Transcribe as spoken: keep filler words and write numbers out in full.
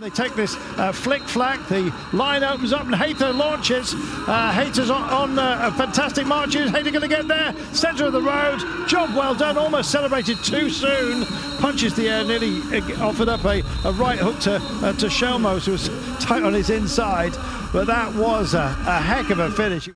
They take this uh, flick-flack, the line opens up and Hayter launches. Uh, Hayter's on, on uh, a fantastic marches. Hayter going to get there, centre of the road. Job well done, almost celebrated too soon. Punches the air, nearly offered up a, a right hook to, uh, to Shelmos, who was tight on his inside. But that was a, a heck of a finish.